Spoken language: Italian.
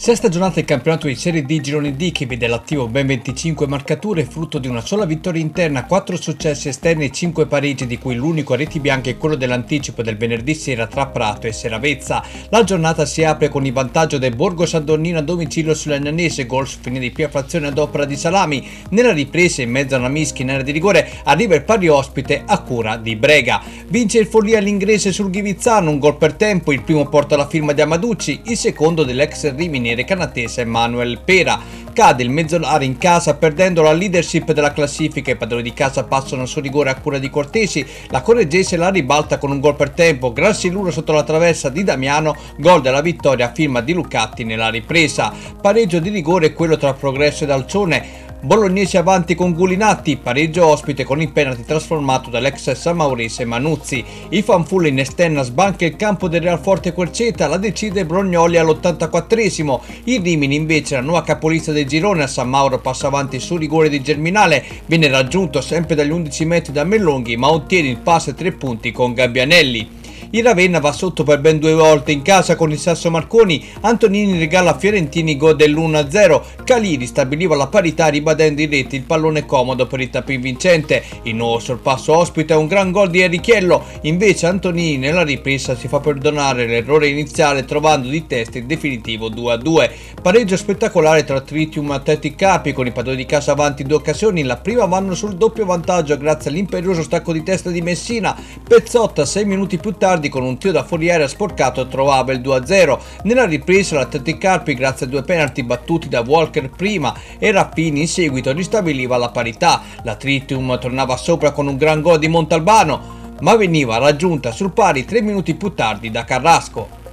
Sesta giornata del campionato di Serie D Girone D che vede all'attivo ben 25 marcature, frutto di una sola vittoria interna, 4 successi esterni e 5 pareggi, di cui l'unico a reti bianche è quello dell'anticipo del venerdì sera tra Prato e Seravezza. La giornata si apre con il vantaggio del Borgo San Donnino a domicilio sull'Agnanese, gol su fine di prima frazione ad opera di Salami. Nella ripresa, in mezzo a una mischia in area di rigore, arriva il pari ospite a cura di Brega. Vince il Follia all'inglese sul Ghivizzano, un gol per tempo, il primo porta la firma di Amaducci, il secondo dell'ex Rimini canatese Manuel Pera. Cade il mezzolare in casa perdendo la leadership della classifica, i padroni di casa passano su rigore a cura di Cortesi, la Correggese la ribalta con un gol per tempo, gran siluro sotto la traversa di Damiano, gol della vittoria a firma di Lucatti nella ripresa. Pareggio di rigore quello tra Progresso ed Alcione, Bolognesi avanti con Gulinatti, pareggio ospite con il penalty trasformato dall'ex Samaurese Manuzzi. Il fanfulla in esterna sbanca il campo del Realforte Querceta, la decide Brognoli all'84esimo. Il Rimini invece, la nuova capolista del girone, a San Mauro passa avanti su rigore di Germinale, viene raggiunto sempre dagli 11 metri da Mellonghi ma ottiene il pass e 3 punti con Gabbianelli. Il Ravenna va sotto per ben 2 volte in casa con il Sasso Marconi, Antonini regala a Fiorentini gol dell'1-0, Caliri stabiliva la parità ribadendo in rete il pallone comodo per il tapin vincente. Il nuovo sorpasso ospita un gran gol di Enrichiello, invece Antonini nella ripresa si fa perdonare l'errore iniziale trovando di testa il definitivo 2-2. Pareggio spettacolare tra Tritium e Athletic Carpi, con i padroni di casa avanti in 2 occasioni, la prima vanno sul doppio vantaggio grazie all'imperioso stacco di testa di Messina. Pezzotta 6 minuti più tardi con un tiro da fuoriere sporcato trovava il 2-0. Nella ripresa l'Athletic Carpi, grazie a 2 penalty battuti da Walker prima e Rappini in seguito, ristabiliva la parità. La Tritium tornava sopra con un gran gol di Montalbano, ma veniva raggiunta sul pari 3 minuti più tardi da Carrasco.